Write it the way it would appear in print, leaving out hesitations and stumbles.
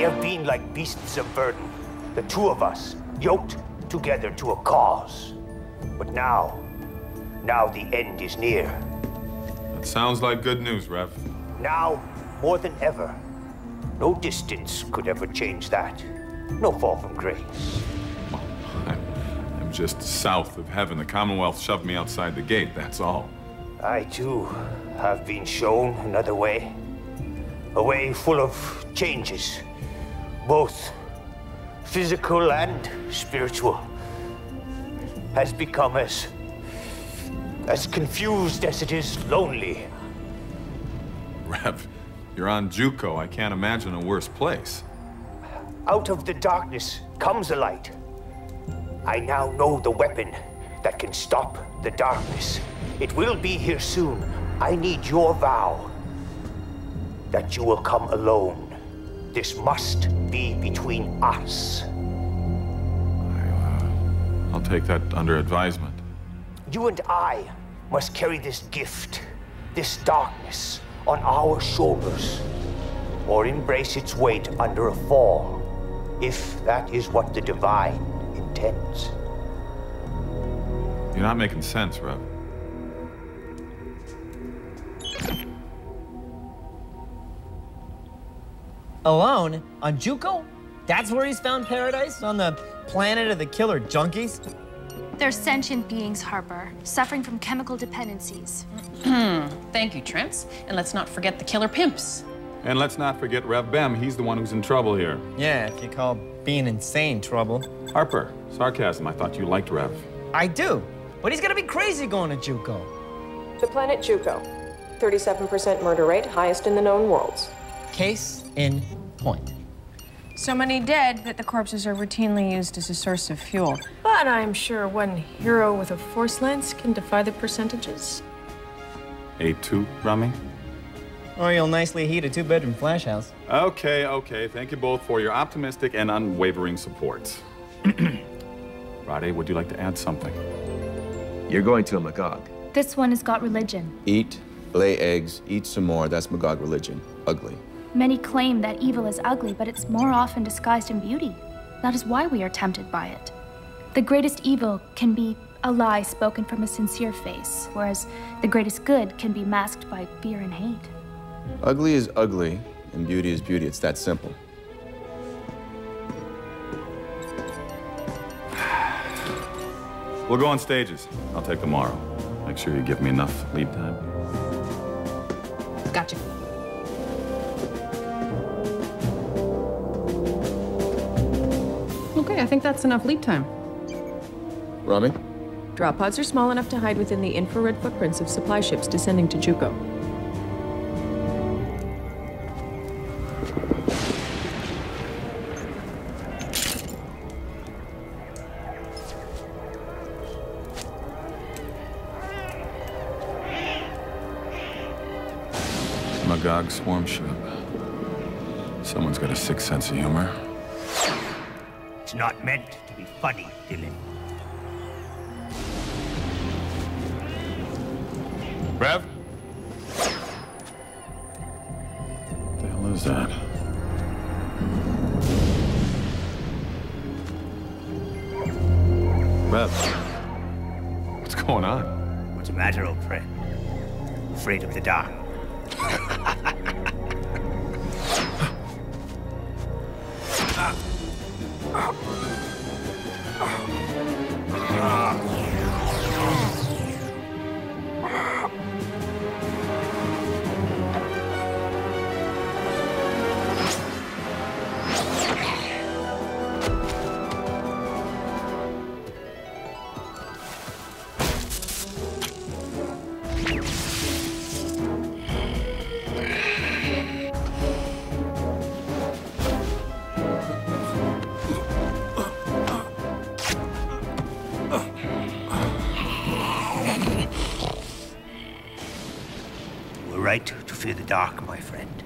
have been like beasts of burden, the two of us, yoked together to a cause. But now the end is near. That sounds like good news, Rev. Now, more than ever, no distance could ever change that. No fall from grace. Well, I'm just south of heaven. The Commonwealth shoved me outside the gate, that's all. I, too, have been shown another way. A way full of changes, both physical and spiritual. Has become as confused as it is lonely. Rev, you're on Juko. I can't imagine a worse place. Out of the darkness comes a light. I now know the weapon that can stop the darkness. It will be here soon. I need your vow that you will come alone. This must be between us. I'll take that under advisement. You and I must carry this gift, this darkness, on our shoulders, or embrace its weight under a fall, if that is what the Divine intends. You're not making sense, Rev. Alone? On Juko? That's where he's found paradise? On the planet of the killer junkies? They're sentient beings, Harper, suffering from chemical dependencies. Thank you, Trance. And let's not forget the killer pimps. And let's not forget Rev Bem. He's the one who's in trouble here. Yeah, if you call being insane trouble. Harper, sarcasm. I thought you liked Rev. I do, but he's gonna be crazy going to Juko. The planet Juko. 37% murder rate, highest in the known worlds. Case in point. So many dead that the corpses are routinely used as a source of fuel. But I'm sure one hero with a force lance can defy the percentages. A2, Rommie? Or you'll nicely heat a two-bedroom flash house. Okay. Thank you both for your optimistic and unwavering support. Rhade, would you like to add something? You're going to a Magog. This one has got religion. Eat, lay eggs, eat some more. That's Magog religion. Ugly. Many claim that evil is ugly, but it's more often disguised in beauty. That is why we are tempted by it. The greatest evil can be a lie spoken from a sincere face, whereas the greatest good can be masked by fear and hate. Ugly is ugly, and beauty is beauty. It's that simple. We'll go on stages. I'll take tomorrow. Make sure you give me enough lead time. Gotcha. Okay, I think that's enough lead time. Rommie? Drop pods are small enough to hide within the infrared footprints of supply ships descending to Juko. Magog swarm ship. Someone's got a sick sense of humor. It's not meant to be funny, Dylan. Rev? What the hell is that? Rev? What's going on? What's the matter, old friend? Afraid of the dark? Right to fear the dark, my friend.